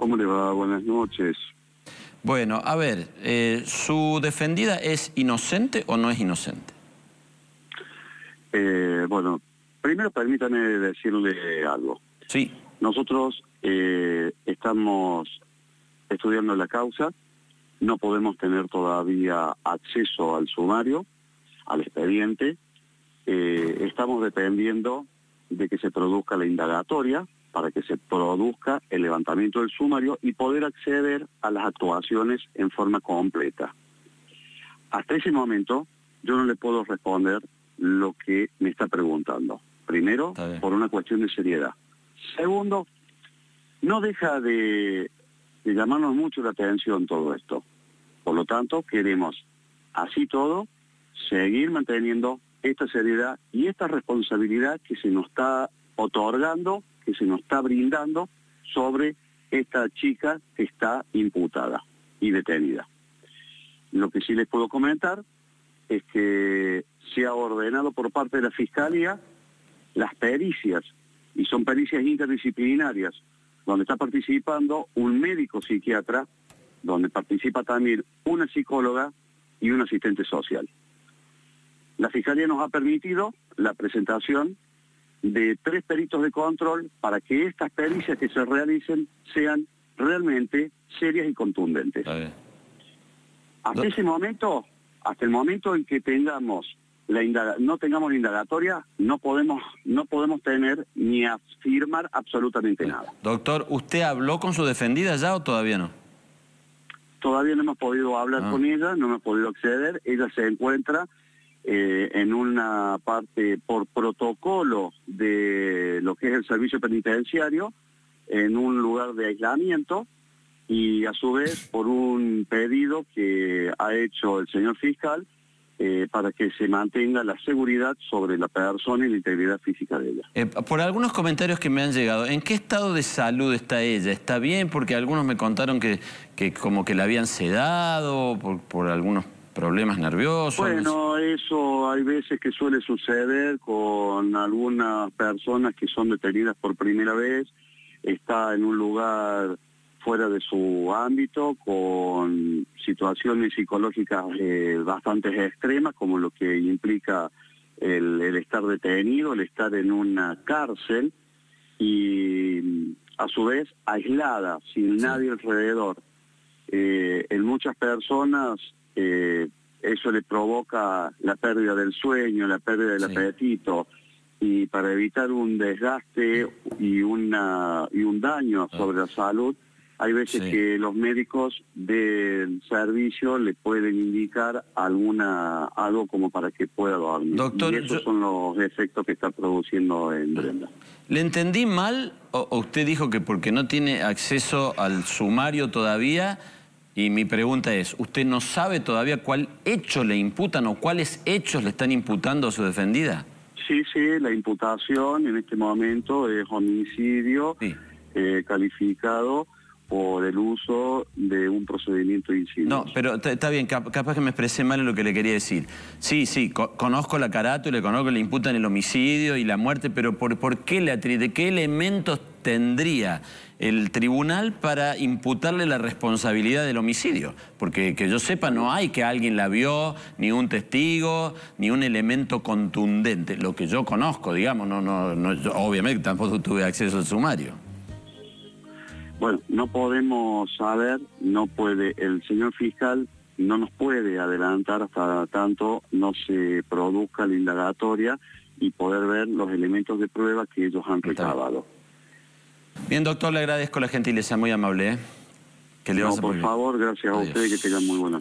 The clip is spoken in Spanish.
¿Cómo le va? Buenas noches. Bueno, a ver, ¿su defendida es inocente o no es inocente? Bueno, primero permítame decirle algo. Sí. Nosotros estamos estudiando la causa, no podemos tener todavía acceso al sumario, al expediente. Estamos dependiendo de que se produzca la indagatoria, para que se produzca el levantamiento del sumario y poder acceder a las actuaciones en forma completa. Hasta ese momento yo no le puedo responder lo que me está preguntando. Primero, por una cuestión de seriedad. Segundo, no deja de llamarnos mucho la atención todo esto. Por lo tanto, queremos, así todo, seguir manteniendo esta seriedad y esta responsabilidad que se nos está otorgando, que se nos está brindando sobre esta chica que está imputada y detenida. Lo que sí les puedo comentar es que se ha ordenado por parte de la Fiscalía las pericias, y son pericias interdisciplinarias, donde está participando un médico psiquiatra, donde participa también una psicóloga y un asistente social. La Fiscalía nos ha permitido la presentación de 3 peritos de control para que estas pericias que se realicen sean realmente serias y contundentes. Hasta ese momento, hasta el momento en que tengamos no tengamos la indagatoria, no podemos tener ni afirmar absolutamente nada. Doctor, ¿usted habló con su defendida ya o todavía no? Todavía no hemos podido hablar con ella, no hemos podido acceder. Ella se encuentra en una parte por protocolo de lo que es el servicio penitenciario, en un lugar de aislamiento, y a su vez por un pedido que ha hecho el señor fiscal para que se mantenga la seguridad sobre la persona y la integridad física de ella. Por algunos comentarios que me han llegado, ¿en qué estado de salud está ella? ¿Está bien? Porque algunos me contaron que como que la habían sedado por algunos problemas nerviosos. Bueno, eso hay veces que suele suceder con algunas personas que son detenidas por primera vez. Está en un lugar fuera de su ámbito, con situaciones psicológicas bastante extremas, como lo que implica el estar detenido, el estar en una cárcel y a su vez aislada, sin nadie alrededor. En muchas personas eso le provoca la pérdida del sueño, la pérdida del apetito, y para evitar un desgaste y un daño sobre la salud, hay veces que los médicos del servicio le pueden indicar algo como para que pueda dormir. Doctor, y esos son los efectos que está produciendo en Brenda. ¿Le entendí mal o usted dijo que porque no tiene acceso al sumario todavía? Y mi pregunta es, ¿usted no sabe todavía cuál hecho le imputan o cuáles hechos le están imputando a su defendida? Sí, la imputación en este momento es homicidio calificado por el uso de un procedimiento insidioso. No, pero está bien, capaz que me expresé mal en lo que le quería decir. Sí, conozco la carátula, le conozco que le imputan el homicidio y la muerte, pero ¿por qué de qué elementos tendría el tribunal para imputarle la responsabilidad del homicidio? Porque que yo sepa no hay que alguien la vio, ni un testigo, ni un elemento contundente. Lo que yo conozco, digamos, yo, obviamente tampoco tuve acceso al sumario. Bueno, no podemos saber, el señor fiscal no nos puede adelantar hasta tanto no se produzca la indagatoria y poder ver los elementos de prueba que ellos han recabado. Bien, doctor, le agradezco la gentileza, muy amable. Que le vaya por favor, gracias a ustedes, que tengan muy buenas